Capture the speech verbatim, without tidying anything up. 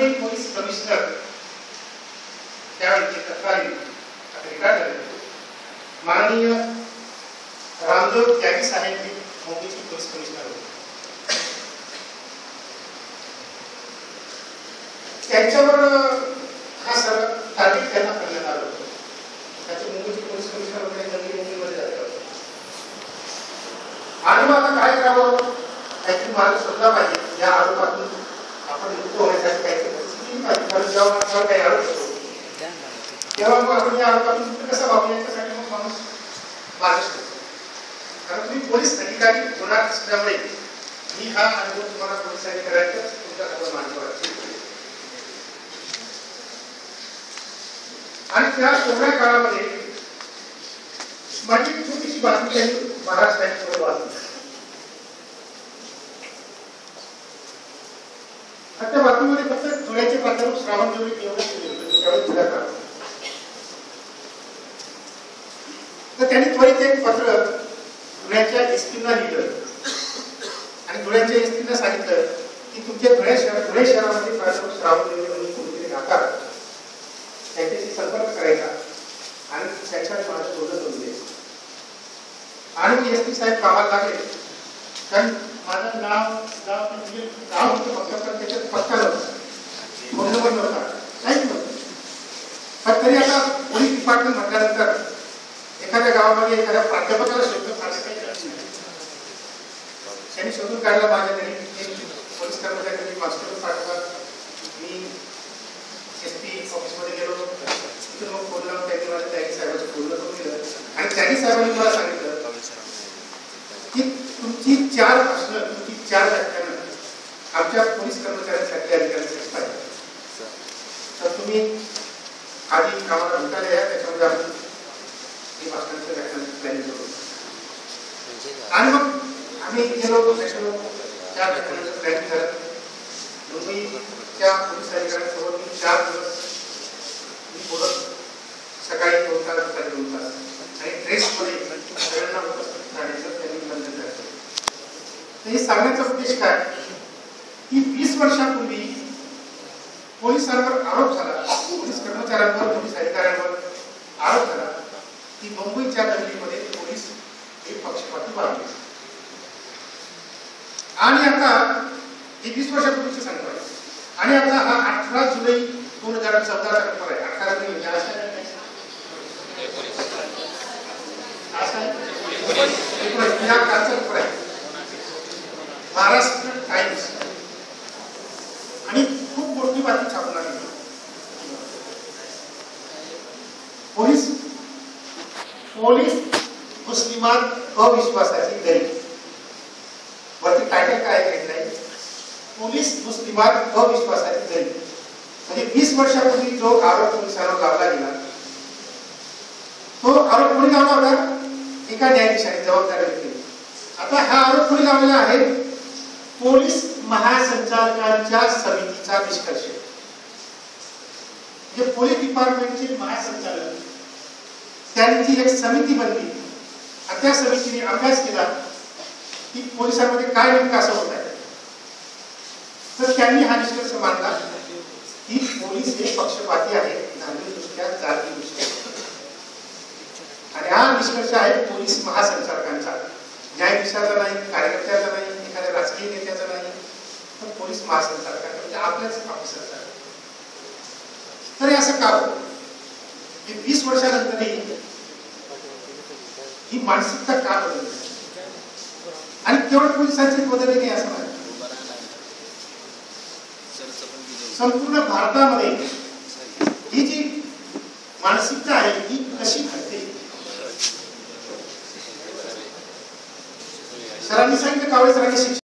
माननीय police commissioner त्यावेळी तत्कालीन अधिकारी माननीय रामदेव त्यागी साहेब हे मुंबईचे पोलीस कमिशनर होते. त्यांच्यावर हा सर टार्गेट त्यांना करण्यात आलं होतं. त्याचे मुंबईचे पोलीस कमिशनर वगैरे नवी मुंबईमध्ये जात होते आणि मग आता काय करावं, काहीतरी मार्ग शोधला पाहिजे. या आरोपातून आपण मुक्त होण्यासाठी काहीतरी परिस्थिती पाहिजे. कारण जेव्हा आपल्यावर काही आरोप होतो तेव्हा मग आपण या आरोपातून मुक्त कसा व्हावं याच्यासाठी मग माणूस मार्ग शोधतो. कारण तुम्ही पोलीस अधिकारी होणार असल्यामुळे मी हा अनुभव तुम्हाला पोलीस अधिकाऱ्यांचा तुमच्यासमोर मांडतो आहे. आणि त्या तेवढ्या काळामध्ये माझी छोटीशी बातमी त्यांनी महाराष्ट्रात वाचली. त्या बातमीमध्ये फक्त धुळ्याचे प्राध्यापक श्रावण देवळी एवढंच त्यावेळी धुळ्यात आलं. तर त्यांनी त्वरित एक पत्र धुळ्याच्या एसपींना लिहिलं आणि धुळ्याच्या एसपींना सांगितलं की तुमच्या धुळे शहर धुळे शहरामध्ये प्राध्यापक श्रावण देवळी म्हणून कोणीतरी राहतात, त्यांच्याशी संपर्क करायचा आणि त्याच्यावर माझं बोलणं करून द्यायचं. आणि मी एस पी साहेब कामाला लागले. कारण माझं नाव गाव म्हणजे गाव होतं फक्त, पण त्याच्यात पत्ता नव्हता, फोन नंबर नव्हता, काहीच नव्हतं. पण तरी आता पोलीस डिपार्टमेंट म्हटल्यानंतर एखाद्या गावामध्ये एखाद्या प्राध्यापकाला शोधणं फारसं काही गरज नाही. त्यांनी शोधून काढला माझ्या घरी. पोलीस कर्मचाऱ्यांनी मास्टर पाठवला. मी एस पी ऑफिसमध्ये गेलो. तिथून मग फोन लावून त्यांनी मला त्यागी साहेबांचं बोलणं करून दिलं आणि त्यागी साहेबांनी मला सांगितलं की तुमची चार भाषणं तुमची चार व्याख्यानं आमच्या पोलीस कर्मचाऱ्यांसाठी अधिकाऱ्यांसाठी पाहिजे. तर तुम्ही आधी कामाला भेटायला या, त्याच्यामध्ये आपण हे भाषणांचं व्याख्यान प्लॅनिंग करू. आणि मग आम्ही गेलो, भेटलो, चार व्याख्यानाचं प्लॅनिंग झालं. मुंबईच्या पोलीस अधिकाऱ्यांसोबत मी चार दिवस मी बोलत, सकाळी दोन तास दुपारी दोन तास आणि ड्रेसमध्ये सगळ्यांना उपस्थित राहण्याचं त्यांनी बंधन झालं. तर हे सांगण्याचा उद्देश काय की वीस वर्षापूर्वी पोलिसांवर आरोप झाला, पोलीस कर्मचाऱ्यांवर, पोलीस अधिकाऱ्यांवर आरोप झाला की मुंबईच्या दंगलीमध्ये पोलीस हे पक्षपाती वागले. आणि आता हे वीस वर्षापूर्वीची सांगतो आहे. आणि आता हा अठरा जुलै दोन हजार चौदा चा पेपर आहे. अठरा जुलै म्हणजे आज काय या कालचा पेपर आहे. महाराष्ट्र टाइम्स आणि खूप मोठी बातमी छापून आली. पोलीस पोलीस मुस्लिमात अविश्वासाची दरी. वरती टायटल काय घेतलंय, पोलीस मुस्लिमात अविश्वासाची दरी. म्हणजे वीस वर्षापूर्वी जो आरोप पोलिसांवर लावला गेला तो आरोप कोणी लावला होता, एका न्यायाधीशाने जबाबदारी घेतली. आता हा आरोप कोणी लावलेला आहे, पोलीस महासंचालकांच्या समितीचा निष्कर्ष. म्हणजे पोलीस डिपार्टमेंटचे महासंचालक त्यांची एक समिती बनली आणि त्या समितीने अभ्यास केला की पोलिसांमध्ये काय नेमकं असं होत आहे. तर त्यांनी हा निष्कर्ष मांडला की पोलीस हे पक्षपाती आहेत, धार्मिकदृष्ट्या, जातीदृष्ट्या. आणि हा निष्कर्ष आहे पोलीस महासंचालकांचा, न्यायाधीशाचा नाही, कार्यकर्त्याचा नाही, एखाद्या राजकीय नेत्याचा नाही, तर पोलीस महासंचालकांचा, म्हणजे आपल्याच ऑफिसरचा. तर हे असं का होतं की वीस वर्षानंतरही ही मानसिकता का बदलली आणि केवळ पोलिसांची बदलली नाही असं नाही. संपूर्ण भारतामध्ये ही जी मानसिकता आहे ही कशी घडते. सरांनी सांगितलं, कावळे सरांनी शिक्षण